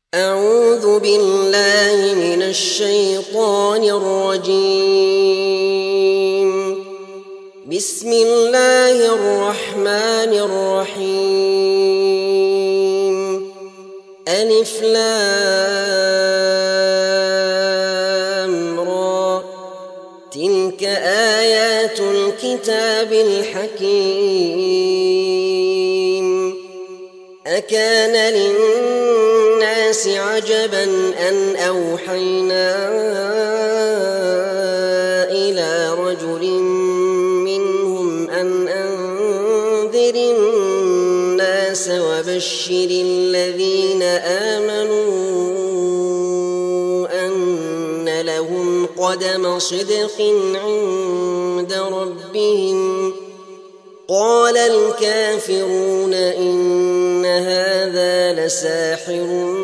أعوذ بالله من الشيطان الرجيم. بسم الله الرحمن الرحيم. ألف لام را، تلك آيات الكتاب الحكيم. أكان للناس عجبا أن أوحينا إلى رجل منهم أن أنذر الناس وبشر الذين آمنوا أن لهم قدم صدق عند ربهم. قال الكافرون إن هذا لساحر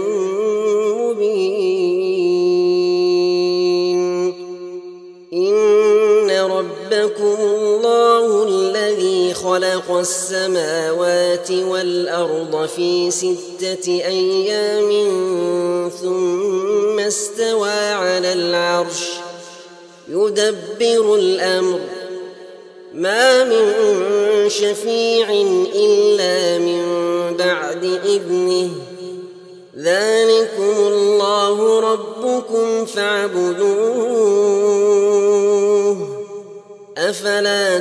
مبين. إن ربكم الله الذي خلق السماوات والأرض في 6 أيام ثم استوى على العرش يدبر الأمر، ما من شفيع إلا من بعد إذنه. ذلكم الله ربكم فاعبدوه، أفلا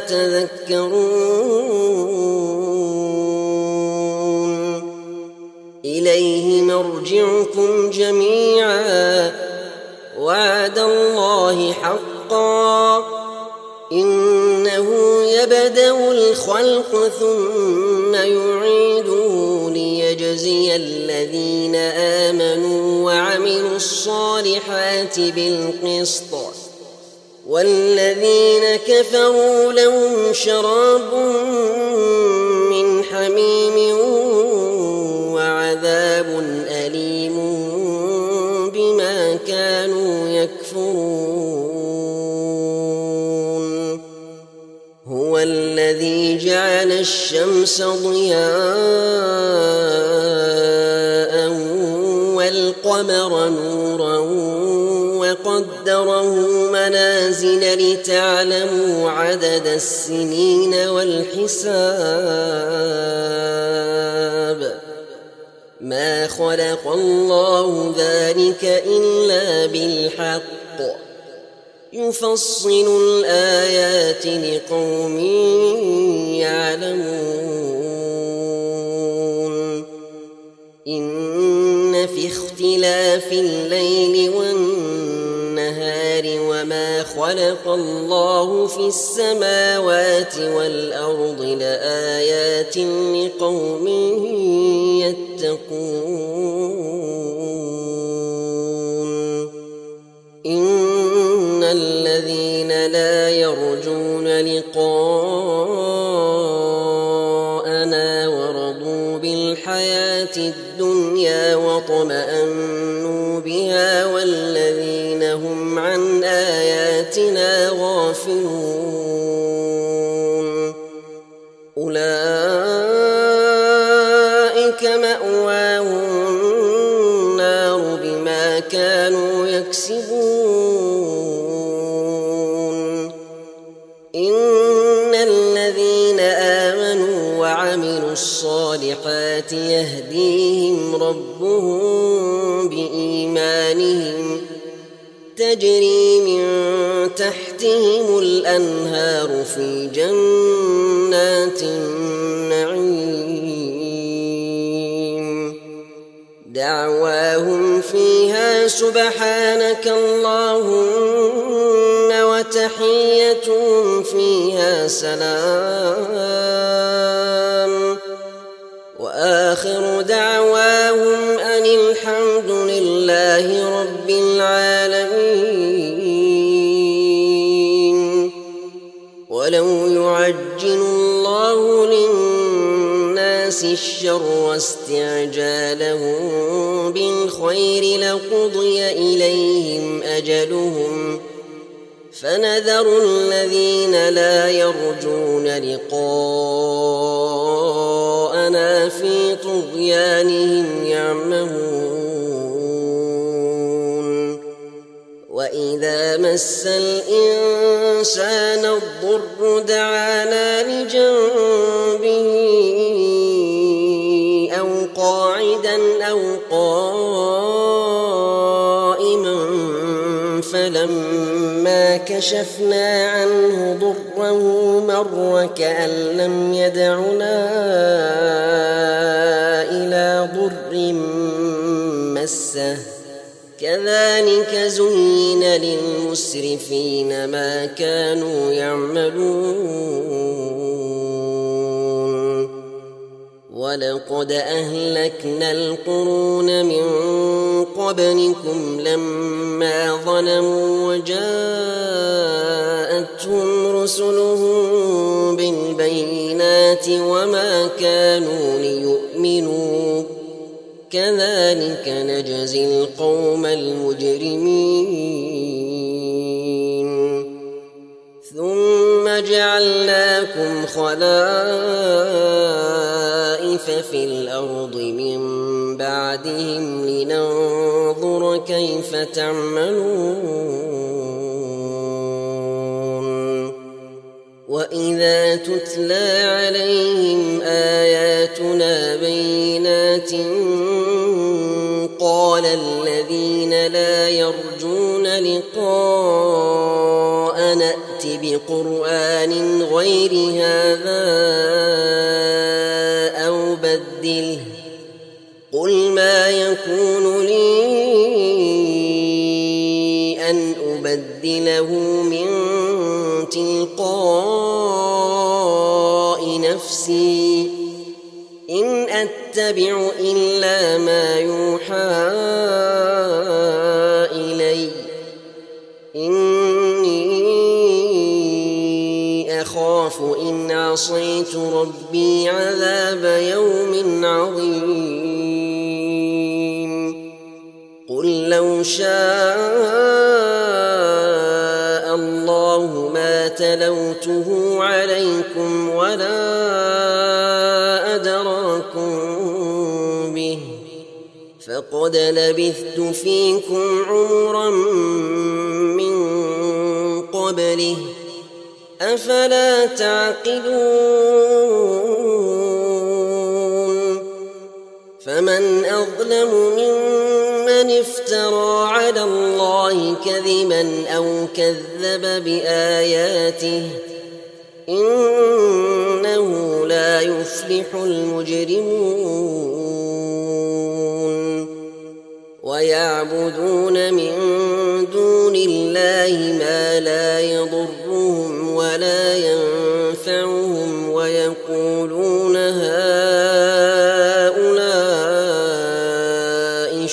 تذكرون. إليه مرجعكم جميعا، وعد الله حقا، إنه يبدأ الخلق ثم يعيده ليجزي الذين آمنوا وعملوا الصالحات بالقسط، والذين كفروا لهم شراب من حميم وعذاب أليم بما كانوا يكفرون. هو الذي جعل الشمس ضياء والقمر نورا وقدره منازل لتعلموا عدد السنين والحساب. ما خلق الله ذلك إلا بالحق، يفصل الآيات لقوم يعلمون. إن في اختلاف الليل والنهار وما خلق الله في السماوات والأرض لآيات لقوم يتقون. إن الذين لا يرجون لقاءنا ورضوا بالحياة الدنيا واطمأنوا بها والذين هم عن آياتنا غافلون، أولئك مأواهم النار بما كانوا يكسبون. إن الذين آمنوا وعملوا الصالحات يهديهم ربهم بإيمانهم، تجري من تحتهم الأنهار في جنات النعيم. دعواهم فيها سبحانك اللهم وتحيتهم فيها سلام، وآخر دعواهم أن الحمد لله رب العالمين. ولو يعجل الله للناس الشر استعجالهم بالخير لقضي إليهم أجلهم، فنذر الذين لا يرجون لقاءنا في طغيانهم يعمهون. وإذا مس الإنسان الضر دعانا لجنبه أو قاعدا أو قائما فلما كشفنا عنه ضره مر كأن لم يدعنا إلى ضر مسه كذلك زين للمسرفين ما كانوا يعملون ولقد أهلكنا القرون من قبلكم لما ظلموا وجاءتهم رسلهم بالبينات وما كانوا ليؤمنوا كذلك نجزي القوم المجرمين ثم جعلناكم خلائف في الأرض من بعدهم لننظر كيف تعملون وإذا تتلى عليهم آياتنا بينات قال الذين لا يرجون لقاء نأت بقرآن غير هذا أو بدله قل ما يكون لي أن أبدله من تلقاء نفسي إن أتبع إلا ما يوحى إلي إني أخاف إن عصيت ربي عذاب يوم عظيم قل لو شاء الله ما تلوته عليكم ولا أدراكم به فقد لبثت فيكم عمرا من قبله أفلا تعقلون فمن أظلم ممن افترى على الله كذبا أو كذب بآياته إنه لا يفلح المجرمون ويعبدون من دون الله ما لا يضرهم ولا ينفعهم ويقولون هؤلاء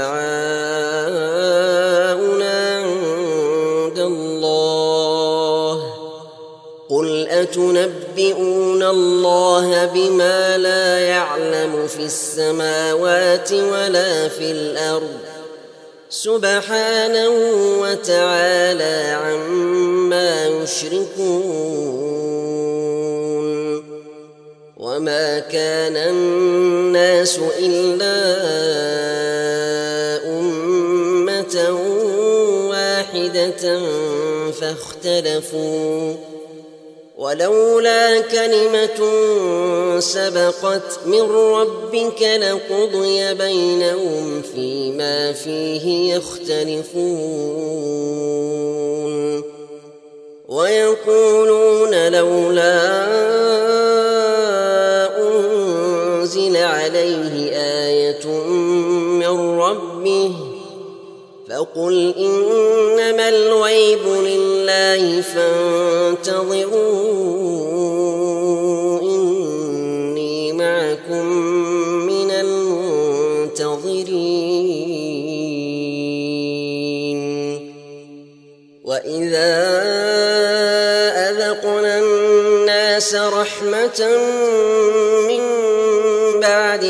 شفعاؤنا عند الله قل أتنبئون الله بما لا يعلم في السماوات ولا في الأرض سبحانه وتعالى عما يشركون وما كان الناس إلا أمة واحدة فاختلفوا ولولا كلمة سبقت من ربك لقضي بينهم فيما فيه يختلفون ويقولون لولا أنزل عليه آية من ربه فقل إنما الغيب لله فانتظروا إني معكم من المنتظرين وإذا أذقنا الناس رحمة من بعد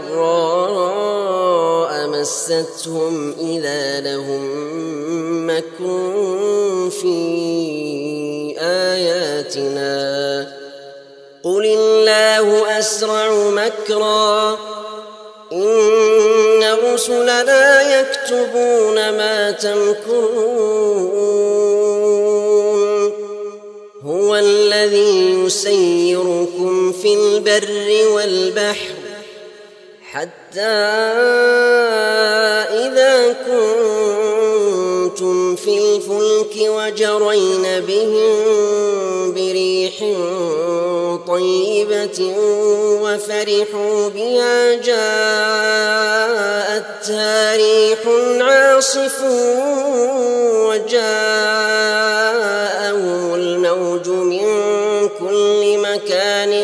ضراء مستهم إذا لهم مكر في آياتنا قل الله أسرع مكرا إن رسلنا يكتبون ما تمكرون هو الذي يسيركم في البر والبحر حتى إذا كنتم في الفلك وجرين بهم بريح طيبة وفرحوا بها جاءتها ريح عاصف وجاءهم الموج من كل مكان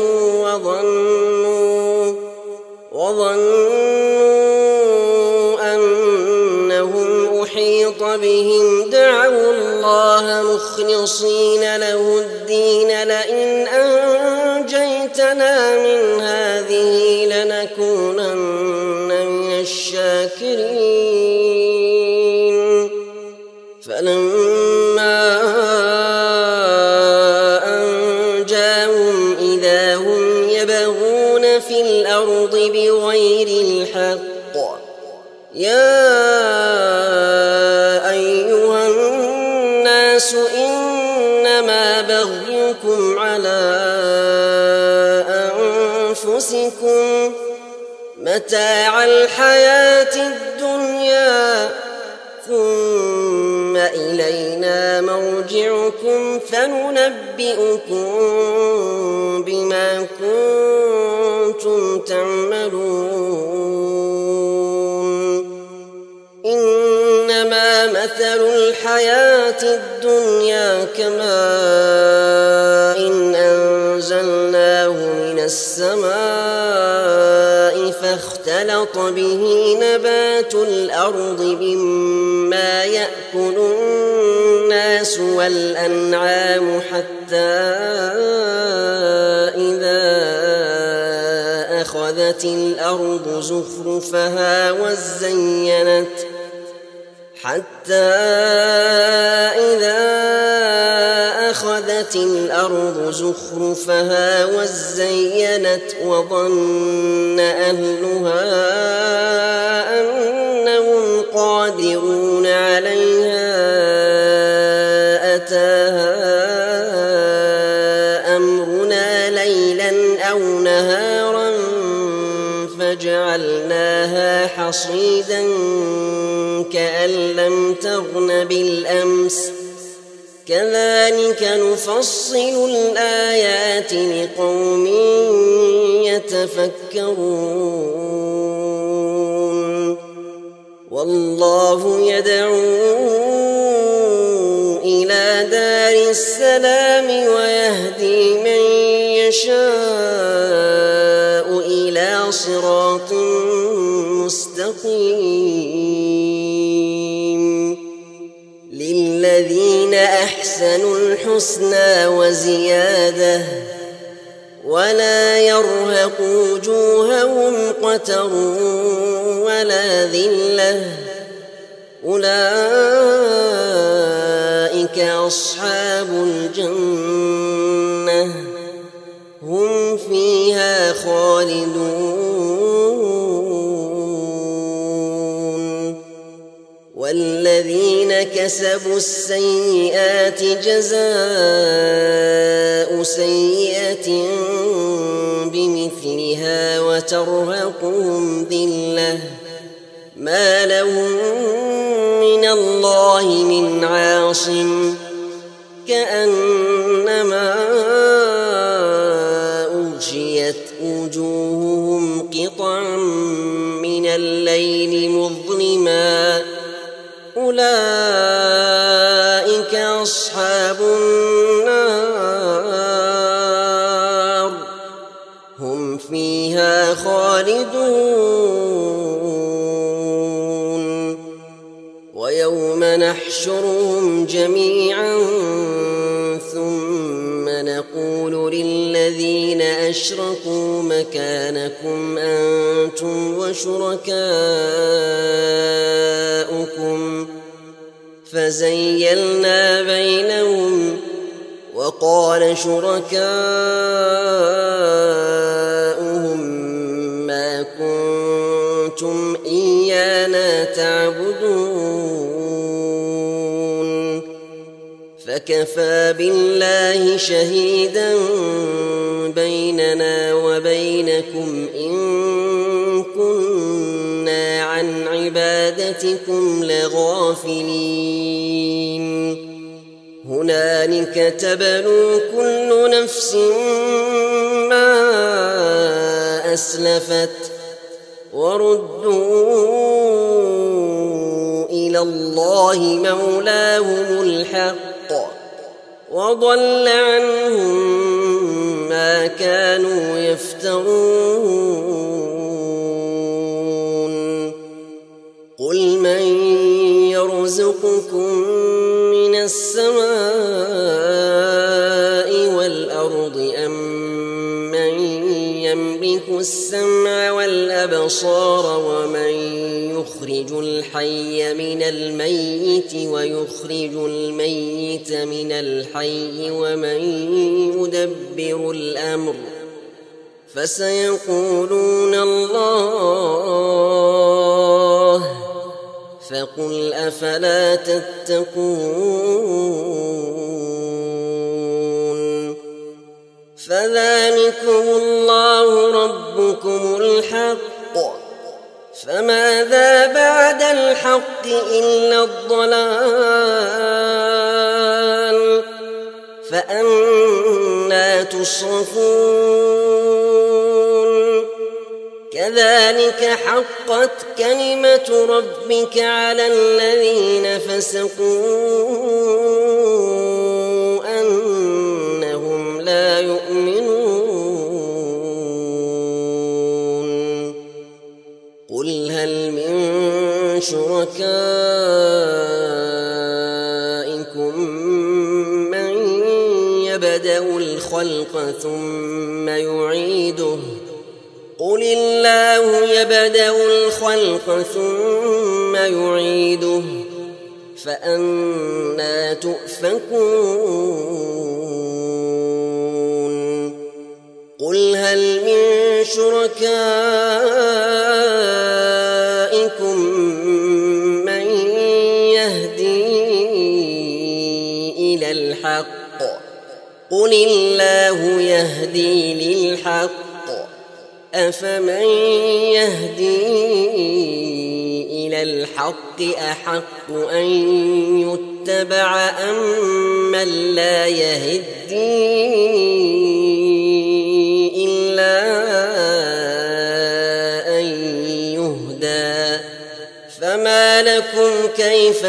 وظنوا أنهم أحيط بهم دعوا الله مخلصين له الدين لئن أنجيتنا من هذه لنكونن من الشاكرين فلما أنجاهم إذا هم يبغون في الأرض بغير الحق يا أيها الناس إنما بغيكم على أنفسكم متاع الحياة الدنيا ثم إلينا مرجعكم فننبئكم بما كنتم تعملون إنما مثل الحياة الدنيا كماء أنزلناه من السماء فاختلط به نبات الأرض مما يأكل الناس والأنعام حتى إذا أخذت الأرض زخرفها وزينت وظن أهلها أنهم قادرون عليها أتاها أمرنا ليلا أو نهارا فجعلناها حصيدا كأن لم تغن بالأمس كذلك نفصل الآيات لقوم يتفكرون والله يدعو إلى دار السلام ويهدي من يشاء إلى صراط مستقيم للذين أحسنوا الحسنى وزيادة ولا يرهق وجوههم قتر ولا ذلة أولئك أصحاب الجنة هم فيها خالدون والذين كسبوا السيئات جزاء سيئة بمثلها وترهقهم ذلة ما لهم من الله من عاصم كأنما أغشيت وجوههم قطعا من الليل مظلما أولئك أصحاب النار هم فيها خالدون ويوم نحشرهم جميعا ثم نقول للذين أشركوا مكانكم أنتم وشركاؤكم فزيلنا بينهم وقال شركاؤهم ما كنتم إياكم إيانا تعبدون فكفى بالله شهيدا بيننا وبينكم إن كنا عن عبادتكم لغافلين هنالك تبلو كل نفس ما أسلفت وردوا إلى الله مولاهم الحق وضل عنهم ما كانوا يفترون قل من يرزقكم من السماء والأرض أم من يملك السمع والأبصار ومن يخرج الحي من الميت ويخرج الميت من الحي ومن يدبر الأمر فسيقولون الله فقل أفلا تتقون فذلكم الله ربكم الحق فماذا بعد الحق إلا الضلال فأنى تصرفون كذلك حقت كلمة ربك على الذين فسقوا أنهم لا يؤمنون قل هل من شركائكم من يبدأ الخلق ثم يعيده قل الله يبدأ الخلق ثم يعيده فأنى تؤفكون قل هل من شركائكم من يهدي إلى الحق قل الله يهدي للحق أفمن يهدي إلى الحق أحق أن يتبع أم من لا يهدي إلا أن يهدى فما لكم كيف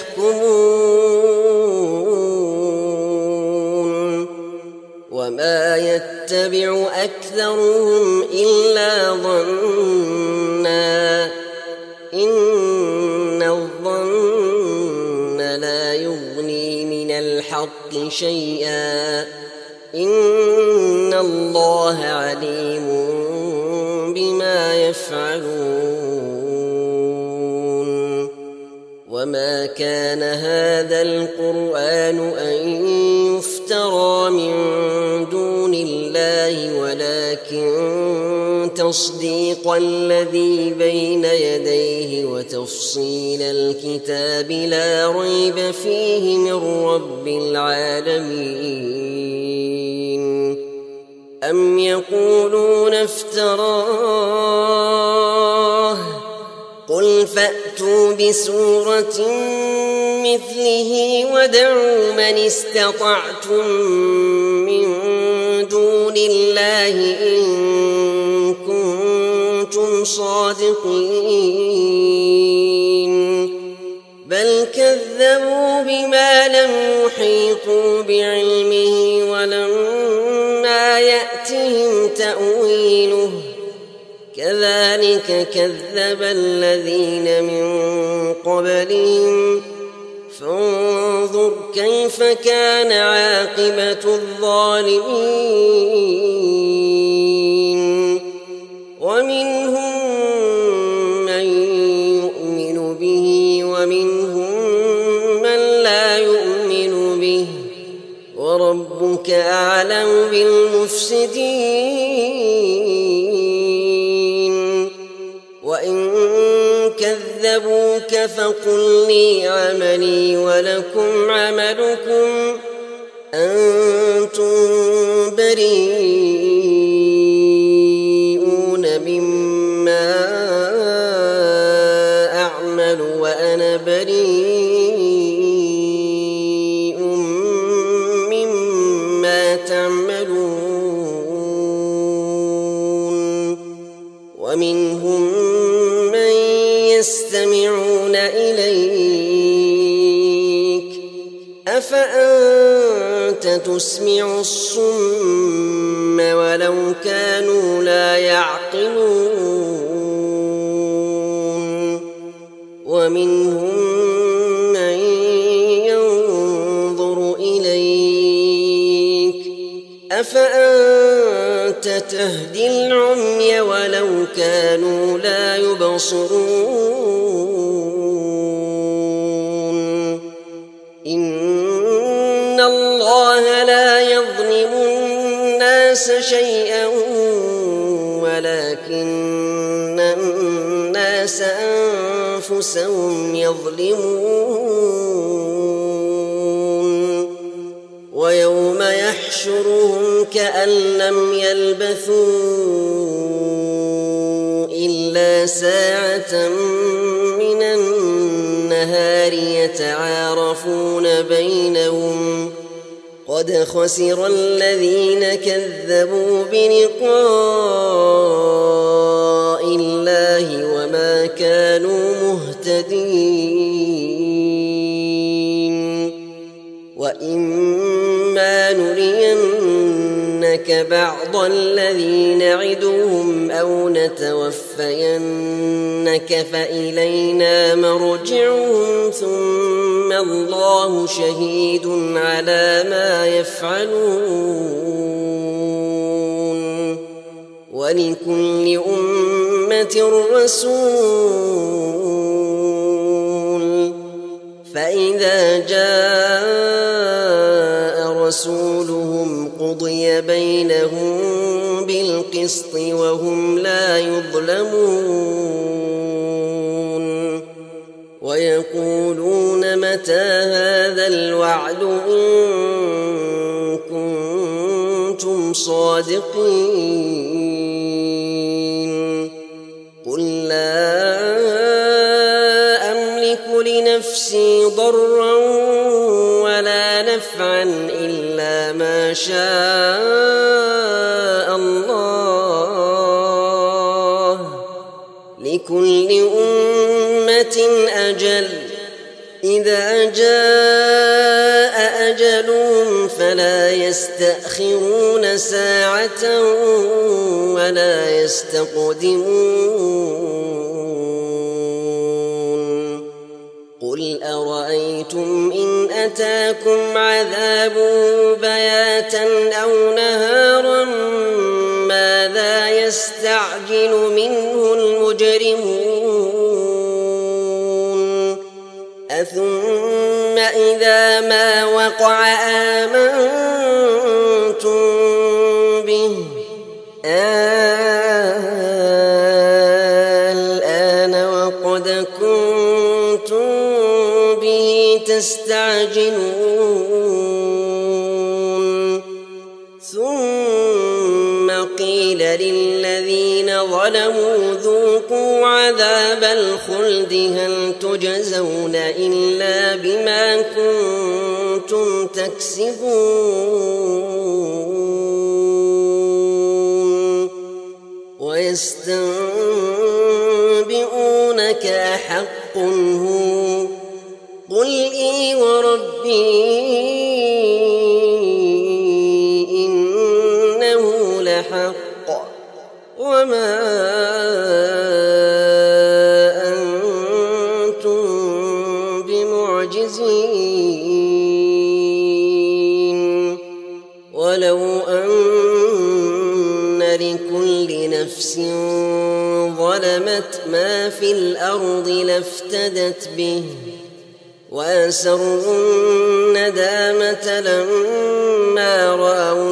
تحكمون وما يتبع أكثرهم إلا ظنا إن الظن لا يغني من الحق شيئا إن الله عليم بما يفعلون وما كان هذا القرآن أن يفترى من دون الله ولكن تصديق الذي بين يديه وتفصيل الكتاب لا ريب فيه من رب العالمين أم يقولون افتراه قل فأتوا بسورة مثله ودعوا من استطعتم من دون الله إن كنتم صادقين بل كذبوا بما لم يحيطوا بعلمه ولما يأتهم تأويله كذلك كذب الذين من قبلهم فانظر كيف كان عاقبة الظالمين ومنهم من يؤمن به ومنهم من لا يؤمن به وربك أعلم بالمفسدين وإن كذبوا كذبوك فقل لي عملي ولكم عملكم أنتم بريئون مما أعمل وأنا بريء مما تعملون ومنهم من يستمعون إليك أفأنت تسمع الصم ولو كانوا لا يعقلون ومنهم من ينظر إليك أفأنت تهدي العمي ولو كانوا لا يبصرون إن الله لا يظلم الناس شيئا ولكن الناس أنفسهم يظلمون ويوم يحشرهم كأن لم يلبثوا إلا ساعة من النهار يتعارفون بينهم قد خسر الذين كذبوا بلقاء الله وما كانوا مهتدين وإما نرينك بعض الذي نعدهم أو نتوفينك فإلينا مرجعهم ثم الله شهيد على ما يفعلون ولكل أمة رسول فإذا جاء رسولهم قضي بينهم بالقسط وهم لا يظلمون ويقولون متى هذا الوعد إن كنتم صادقين قل لا أملك لنفسي ضرا ولا نفعا إلا ما شاء الله لكل أمة أجل إذا جاء أجلهم فلا يستأخرون ساعة ولا يستقدمون قل أرأيتم إن أتاكم عذابه بياتا أو نهارا ماذا يستعجل منه المجرمون أثم إذا ما وقع آمنتم به الآن وقد كنتم به تستعجلون ثم قيل للذين ظلموا ذوقوا عذاب الخلد هل تجزون إلا بما كنتم تكسبون ويستنبئونك أحق هو قل إي وربي إنه لحق وما أنتم بمعجزين ولو أن لكل نفس ظلمت ما في الأرض لافتدت به وأسروا الندامة لما رأوا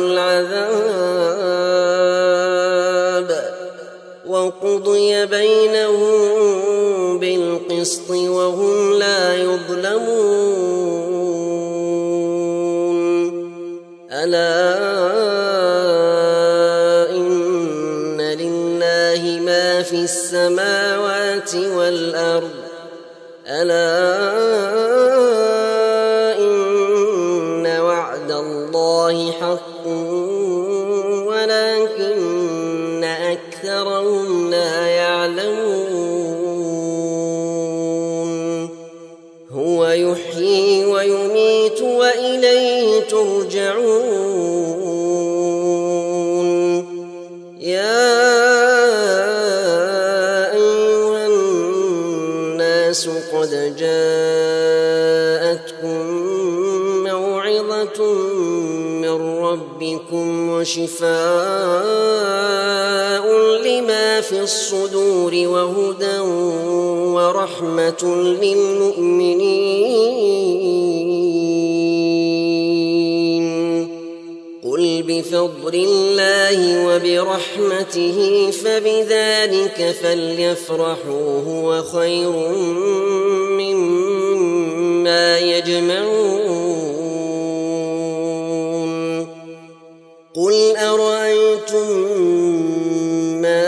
العذاب وقضي بينهم بالقسط بالقسط وهم لا يظلمون ألا إن لله ما في السماوات والأرض ألا إن وعد الله حق ولكن أكثرهم لا يعلمون هو يحيي ويميت وإليه ترجعون يا أيها الناس قد جاءتكم موعظة من ربكم وشفاء لما في الصدور وهدى ورحمة للمؤمنين قل بفضل الله وبرحمته فبذلك فليفرحوا هو خير مما يجمعون قل أرأيتم ما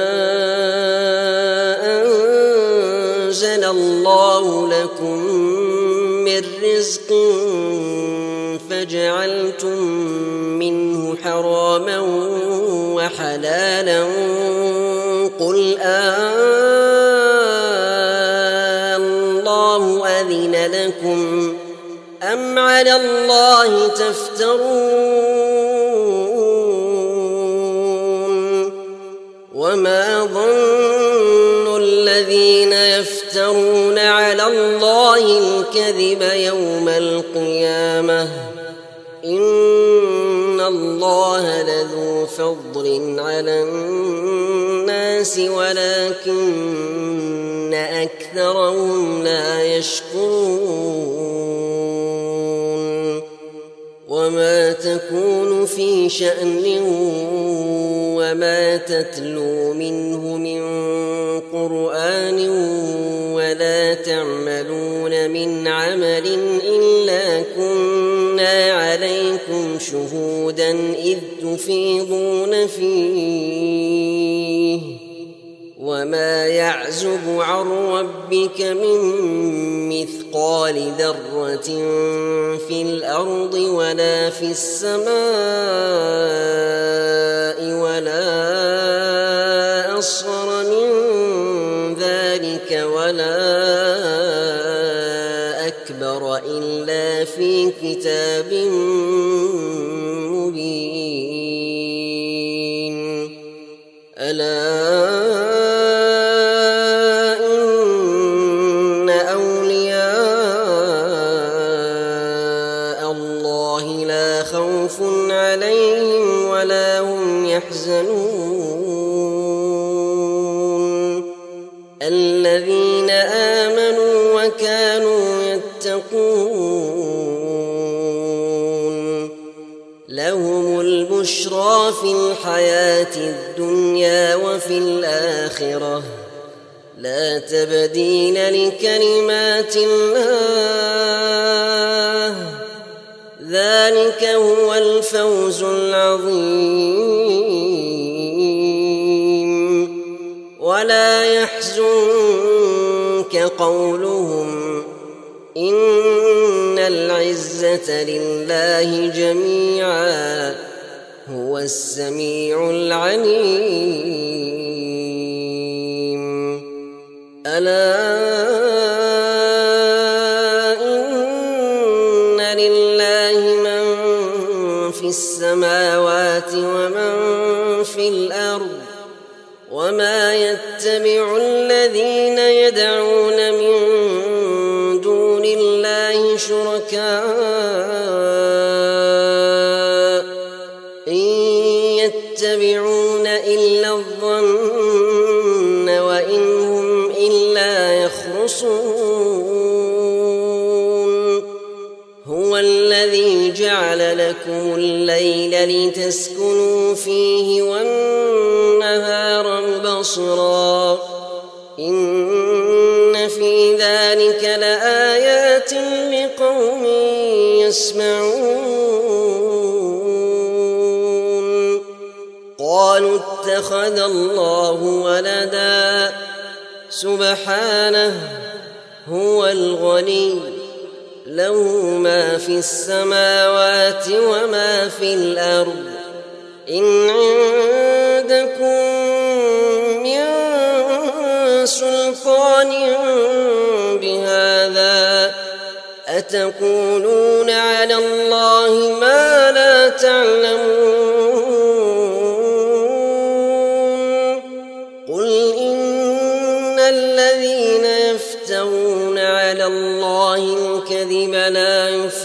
أنزل الله لكم من رزق فجعلتم منه حراما وحلالا قل الله أذن لكم أم على الله تفترون وما ظن الذين يفترون على الله الكذب يوم القيامة إن الله لذو فضل على الناس ولكن أكثرهم لا يشكرون وما تكون في شأن وما تتلو منه من قرآن ولا تعملون من عمل إلا كنا عليكم شهودا إذ تفيضون فيه وما يعزب عن ربك من مثقال ذرة في الأرض ولا في السماء ولا أصغر من ذلك ولا أكبر إلا في كتاب مبين ألا إن أولياء الله لا خوف عليهم ولا هم يحزنون الذين آمنوا وكانوا يتقون لهم البشرى في الحياة الدنيا وفي الآخرة لا تبديل لكلمات الله ذلك هو الفوز العظيم ولا يحزنك قولهم إن العزة لله جميعا هو السميع العليم ألا إن لله من في السماوات ومن في الأرض وما يتبع الذين يدعون من دون الله شركاء إن يتبعون إلا الظن وإن هم إلا يخرصون هو الذي جعل لكم الليل لتسكنوا فيه والنهار مبصرا إن في ذلك لآيات لقوم يسمعون قالوا اتخذ الله ولدا سبحانه هو الغني له ما في السماوات وما في الأرض إن عندكم من سلطان بهذا أتقولون على الله ما لا تعلمون قل إن الذين يفترون على الله الكذب لا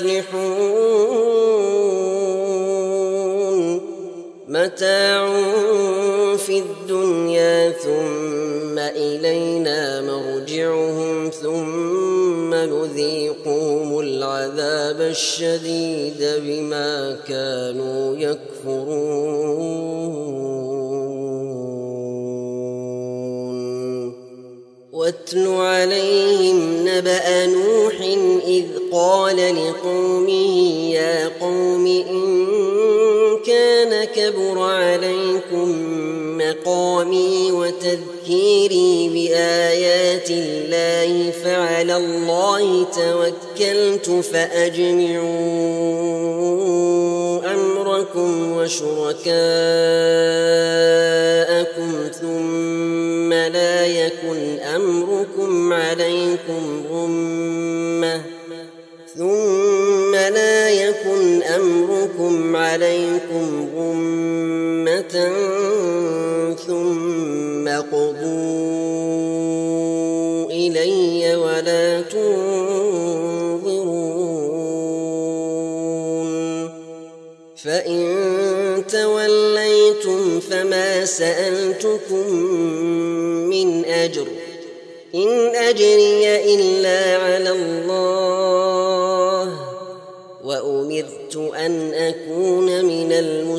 يفلحون متاع في الدنيا ثم إلينا مرجعهم ثم نذيقهم العذاب الشديد بما كانوا يكفرون واتل عليهم نبأ نوح إذ قال لقومه يا قوم إن كان كبر عليكم مقامي وتذكيري بآيات الله فعلى الله توكلت فأجمعوا أمركم وشركاءكم ثم لا يكن أمركم عليكم غمة ثم قضوا إلي ولا تنظرون فإن توليتم فما سألتكم من أجر إن أجري إلا على الله وأمرت أن أكون من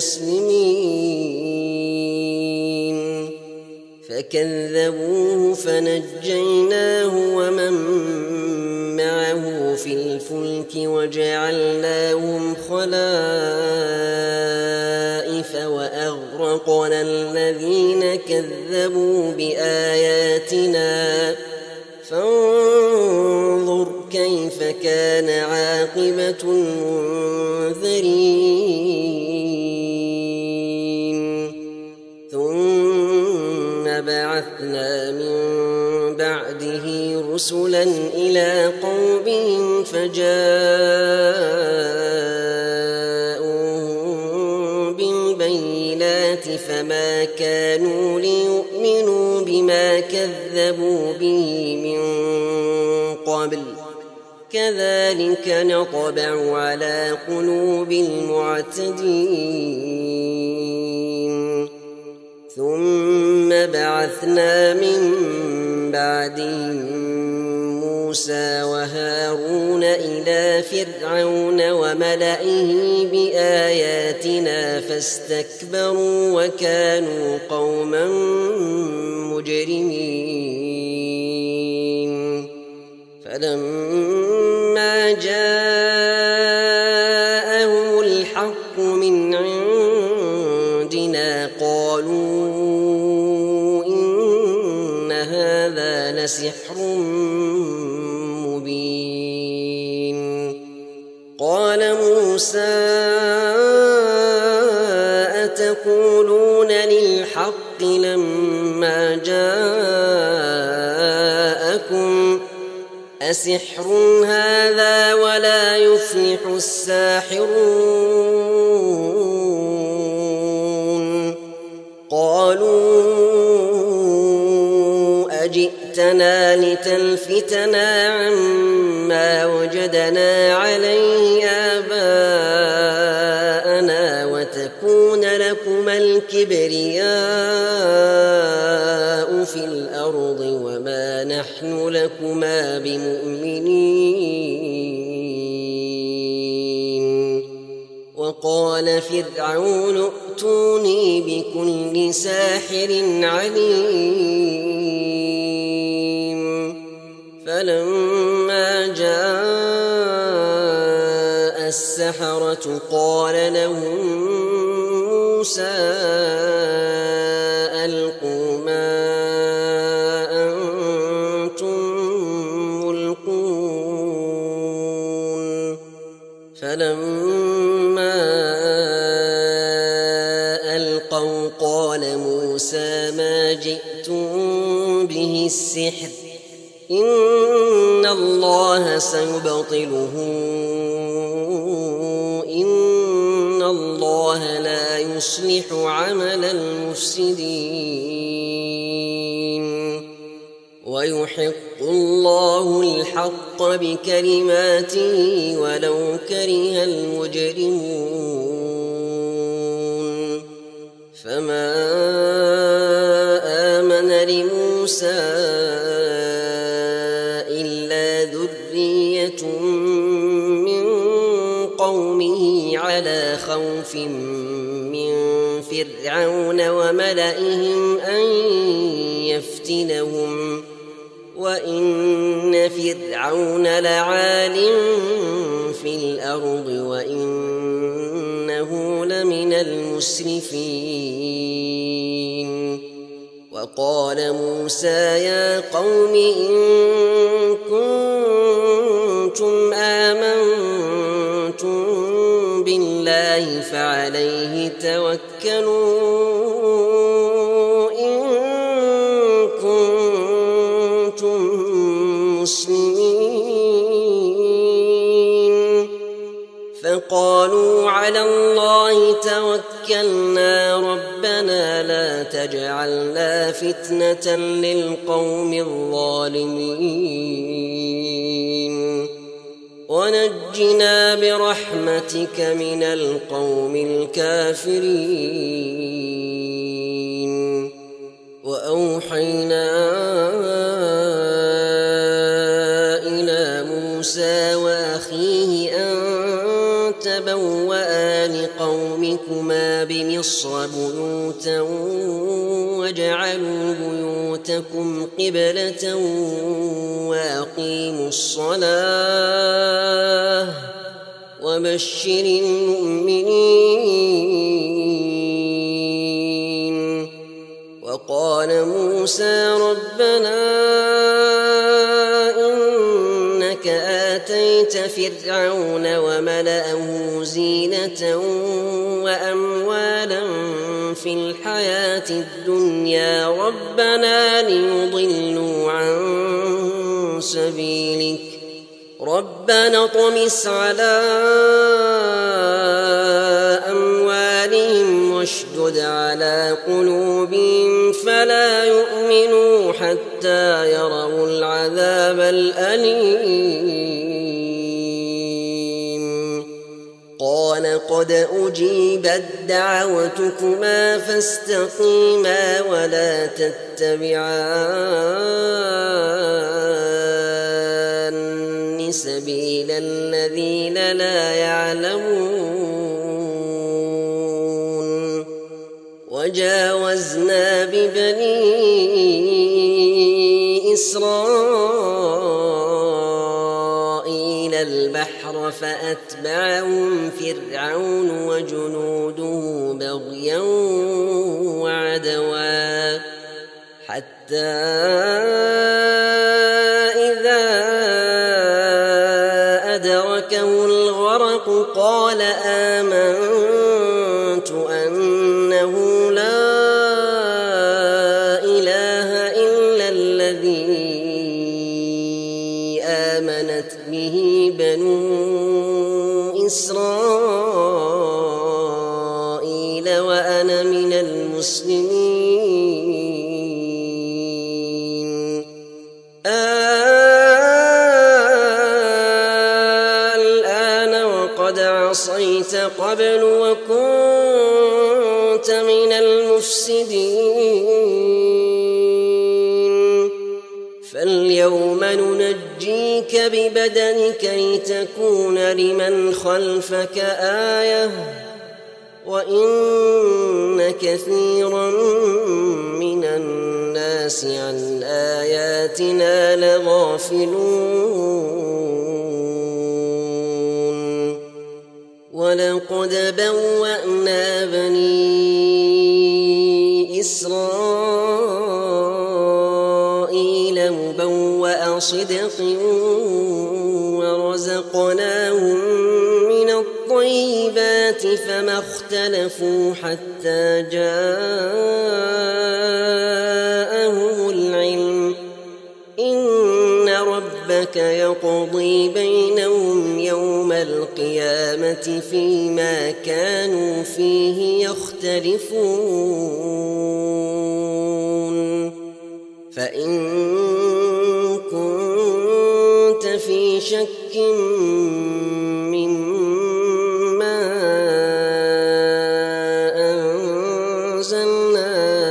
المسلمين فكذبوه فنجيناه ومن معه في الفلك وجعلناهم خلائف وأغرقنا الذين كذبوا بآياتنا فانظر كيف كان عاقبة المنذرين ثم بعثنا من بعده رسلا إلى قومهم فجاءوهم بالبينات فما كانوا ليؤمنوا بما كذبوا به من قبل كذلك نطبع على قلوب المعتدين ثم بعثنا من بعدهم موسى وهارون إلى فرعون وملئه بآياتنا فاستكبروا وكانوا قوما مجرمين فلما جاءهم الحق من عندنا قالوا إن هذا لسحر مبين قال موسى أتقولون للحق لما جاءكم أسحر هذا ولا يفلح الساحرون قالوا أجئتنا لتلفتنا عما وجدنا عليه آباءنا وتكون لكما الكبرياء في الأرض وما نحن لكما بمؤمنين وقال فرعون ائتوني بكل ساحر عليم فلما جاء السحرة قال لهم موسى ألقوا ما أنتم ملقون فلما ألقوا قال موسى ما جئتم به السحر إن الله سيبطله إن الله لا يصلح عمل المفسدين ويحق الله الحق بكلماته ولو كره المجرمون فما آمن لموسى إلا ذرية من قومه على خوف من فرعون وملئهم أن يفتنهم وإن فرعون لعال في الأرض وإنه لمن المسرفين وقال موسى يا قوم إن كنتم آمنتم بالله فعليه توكلوا إن كنتم مسلمين فقالوا على الله توكلنا ربنا لا تجعلنا فتنة للقوم الظالمين ونجنا برحمتك من القوم الكافرين وأوحينا إلى موسى وأخيه أن تبوأ لقومكما بمصر بيوتا واجعلوا بيوتكم قبلة وأقيموا الصلاة وبشر المؤمنين وقال موسى ربنا إنك آتيت فرعون وملأه زينة وأموالا في الحياة الدنيا ربنا ليضلوا عن سبيلك ربنا اطمس على أموالهم واشدد على قلوبهم فلا يؤمنوا حتى يروا العذاب الأليم قال قد أجيبت دعوتكما فاستقيما ولا تتبعان سبيل الذين لا يعلمون وجاوزنا ببني إسرائيل البحر فأتبعهم فرعون وجنوده بغيا وعدوا حتى إذا أدركه الغرق قال آمنت أنه لا إله إلا الذي آمنت به بنو إسرائيل وأنا من المسلمين الآن وقد عصيت قبل وكنت من المفسدين فاليوم ننجيك ببدنك لتكون لمن خلفك آية وإن كثيرا من الناس عن آياتنا لغافلون ولقد بوأنا بني إسرائيل مبوأ صدق ورزقناهم من الطيبات فما اختلفوا حتى جاءهم العلم إن ربك يقضي بينهم يوم القيامة فيما كانوا فيه يختلفون فإن كنت في شك مما أنزلنا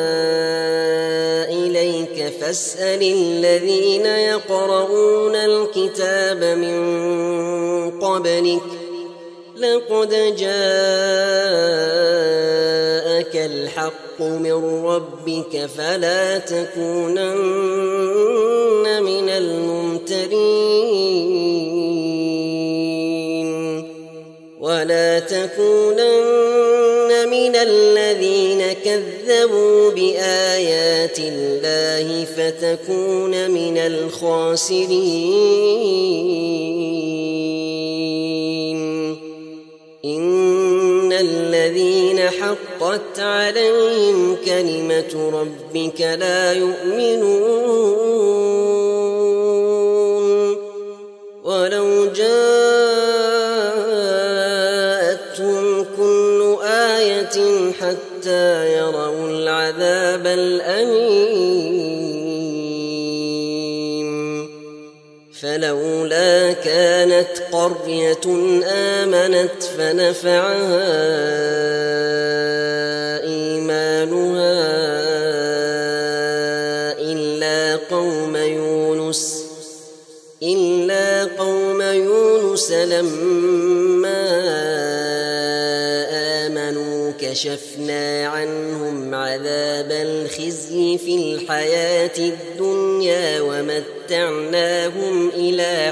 إليك فاسأل الذين يقرؤون الكتاب من قبلك لقد جاءك الحق من ربك فلا تكونن من الممترين ولا تكونن من الذين كذبوا بآيات الله فتكون من الخاسرين إن الذين حقت عليهم كلمة ربك لا يؤمنون ولو جاءتهم كل آية حتى يروا العذاب الأليم فلولا كانت قرية آمنت فنفعها إيمانها إلا قوم يونس لما آمنوا كشفنا عنهم عذاب الخزي في الحياة الدنيا ومتعناهم إلى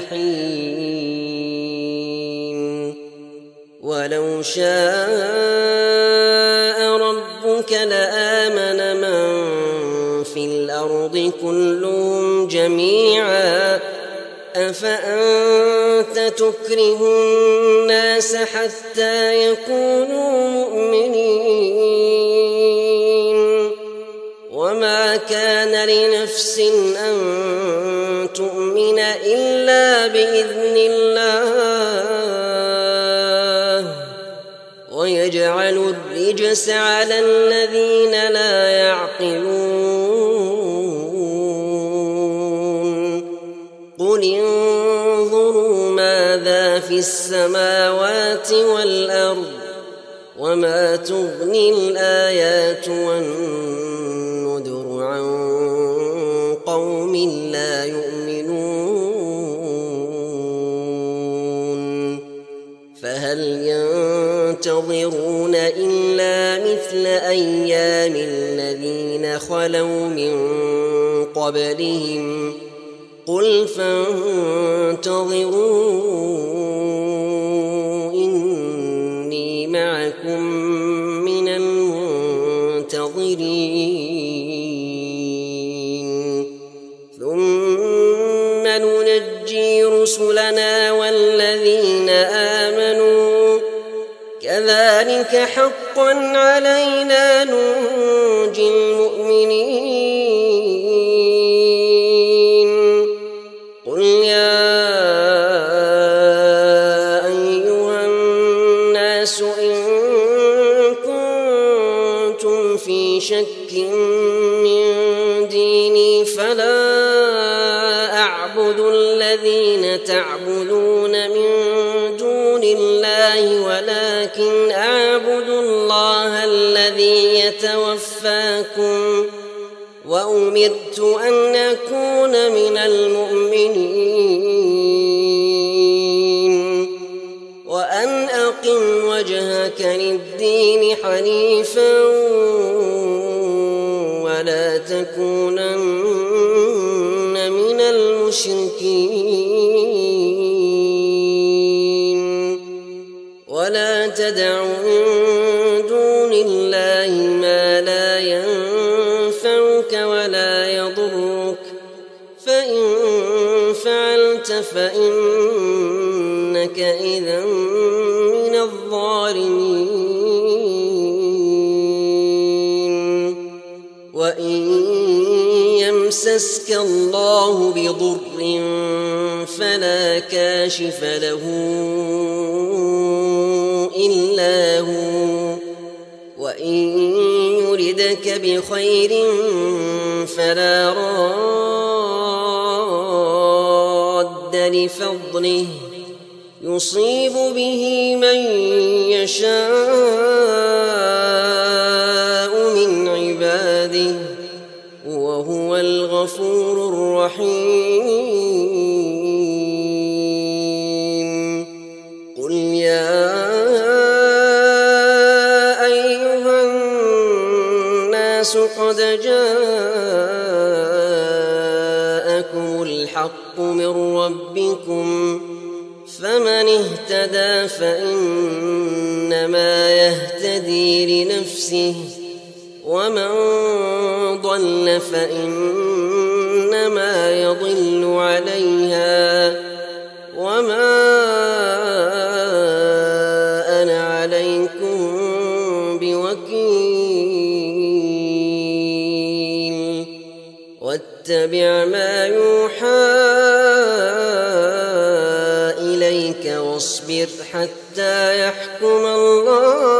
حين ولو شاء ربك لآمن من في الأرض كلهم جميعا أفأنت تكره الناس حتى يكونوا مؤمنين وما كان لنفس أن تؤمن إلا بإذن الله ويجعل الرجس على الذين لا يعقلون قل انظروا ماذا في السماوات والأرض وما تغني الآيات والنذر عن قوم لا يؤمنون فهل ينتظرون إلا مثل أيام الذين خلوا من قبلهم قل فانتظروا إني معكم من المنتظرين ثم ننجي رسلنا والذين آمنوا كذلك حقا علينا ننجي المؤمنين قل يا أيها الناس إن كنتم في شك من ديني فلا أعبد الذين تعبدون من دون الله ولكن أعبد الله الذي يتوفاكم وأمرت أن أكون من المؤمنين وأن أقم وجهك للدين حنيفا ولا تكونن من المشركين ولا تدع من دون الله ما لا ينفعك ولا يضرك فإن فعلت فإنك إذا من الظالمين وإن يمسسك الله بضر فلا كاشف له إلا هو وإن يردك بخير فلا راد لفضله يصيب به من يشاء من عباده وهو الغفور الرحيم قل يا أيها الناس قد جاءكم الحق من ربكم فمن اهتدى فإنما يهتدي لنفسه ومن ضل فإنما يضل عليها وما أنا عليكم بوكيل واتبع ما يوحى إليك واصبر حتى يحكم الله